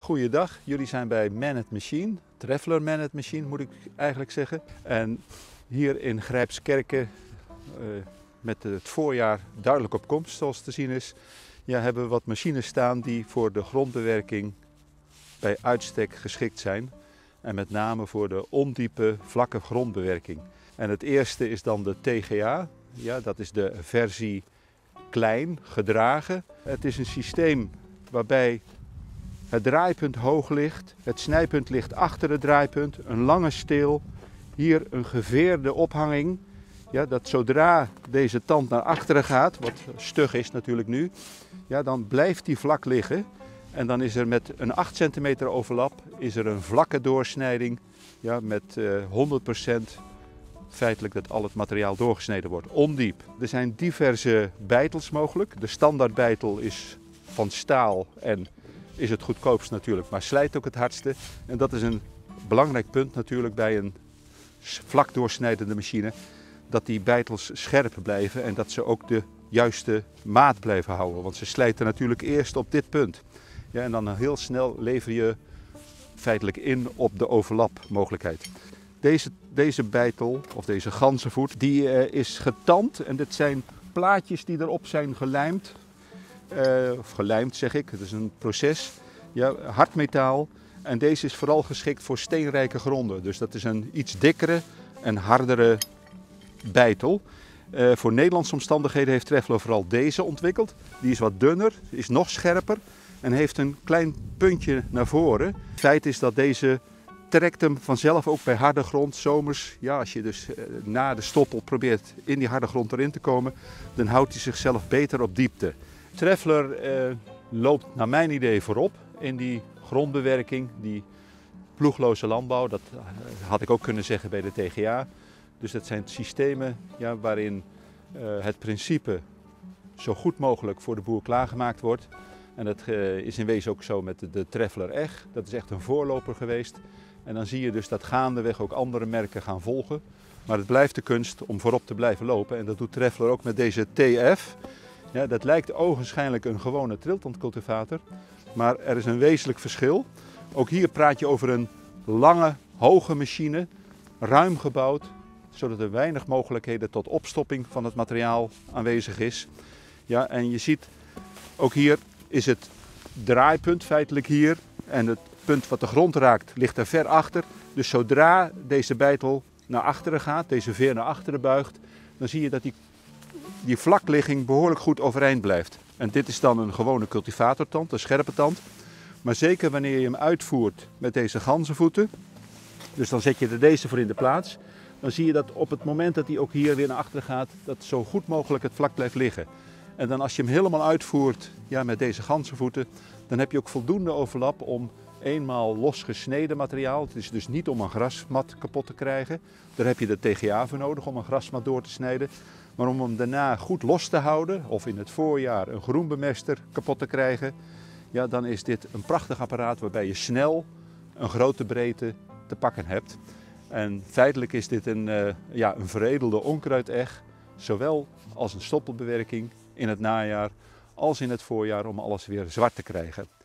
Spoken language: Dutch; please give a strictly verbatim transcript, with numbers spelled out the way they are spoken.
Goeiedag, jullie zijn bij Managed Machine, Traveler Managed Machine moet ik eigenlijk zeggen. En hier in Grijpskerken, uh, met het voorjaar duidelijk op komst zoals te zien is, ja, hebben we wat machines staan die voor de grondbewerking bij uitstek geschikt zijn. En met name voor de ondiepe vlakke grondbewerking. En het eerste is dan de T G A, ja, dat is de versie klein, gedragen. Het is een systeem waarbij het draaipunt hoog ligt, het snijpunt ligt achter het draaipunt, een lange steel, hier een geveerde ophanging. Ja, dat zodra deze tand naar achteren gaat, wat stug is natuurlijk nu, ja, dan blijft die vlak liggen. En dan is er met een acht centimeter overlap is er een vlakke doorsnijding, ja, met uh, honderd procent feitelijk dat al het materiaal doorgesneden wordt, ondiep. Er zijn diverse beitels mogelijk. De standaard beitel is van staal en is het goedkoopst natuurlijk, maar slijt ook het hardste. En dat is een belangrijk punt natuurlijk bij een vlak doorsnijdende machine, dat die beitels scherp blijven en dat ze ook de juiste maat blijven houden. Want ze slijten natuurlijk eerst op dit punt. Ja, en dan heel snel lever je feitelijk in op de overlapmogelijkheid. Deze, deze beitel, of deze ganzenvoet, die uh, is getand en dit zijn plaatjes die erop zijn gelijmd. Uh, of gelijmd zeg ik, het is een proces. Ja, hard metaal. En deze is vooral geschikt voor steenrijke gronden. Dus dat is een iets dikkere en hardere beitel. Uh, voor Nederlandse omstandigheden heeft Traveler vooral deze ontwikkeld. Die is wat dunner, is nog scherper en heeft een klein puntje naar voren. Het feit is dat deze trekt hem vanzelf ook bij harde grond, zomers. Ja, als je dus uh, na de stoppel probeert in die harde grond erin te komen, dan houdt hij zichzelf beter op diepte. Traveler uh, loopt naar mijn idee voorop in die grondbewerking, die ploegloze landbouw. Dat had ik ook kunnen zeggen bij de T G A. Dus dat zijn systemen, ja, waarin uh, het principe zo goed mogelijk voor de boer klaargemaakt wordt. En dat uh, is in wezen ook zo met de, de Traveler Egg. Dat is echt een voorloper geweest. En dan zie je dus dat gaandeweg ook andere merken gaan volgen. Maar het blijft de kunst om voorop te blijven lopen. En dat doet Traveler ook met deze T F. Ja, dat lijkt ogenschijnlijk een gewone triltandcultivator. Maar er is een wezenlijk verschil. Ook hier praat je over een lange, hoge machine, ruim gebouwd, zodat er weinig mogelijkheden tot opstopping van het materiaal aanwezig is. Ja, en je ziet, ook hier is het draaipunt feitelijk hier. En het punt wat de grond raakt ligt er ver achter. Dus zodra deze beitel naar achteren gaat, deze veer naar achteren buigt, dan zie je dat die, die vlakligging behoorlijk goed overeind blijft. En dit is dan een gewone cultivatortand, een scherpe tand. Maar zeker wanneer je hem uitvoert met deze ganzenvoeten, dus dan zet je er deze voor in de plaats, dan zie je dat op het moment dat hij ook hier weer naar achteren gaat, dat zo goed mogelijk het vlak blijft liggen. En dan als je hem helemaal uitvoert, ja, met deze ganzenvoeten, dan heb je ook voldoende overlap om eenmaal losgesneden materiaal, het is dus niet om een grasmat kapot te krijgen, daar heb je de T G A voor nodig om een grasmat door te snijden, maar om hem daarna goed los te houden of in het voorjaar een groenbemester kapot te krijgen, ja, dan is dit een prachtig apparaat waarbij je snel een grote breedte te pakken hebt. En feitelijk is dit een, uh, ja, een veredelde onkruidegg, zowel als een stoppelbewerking in het najaar als in het voorjaar om alles weer zwart te krijgen.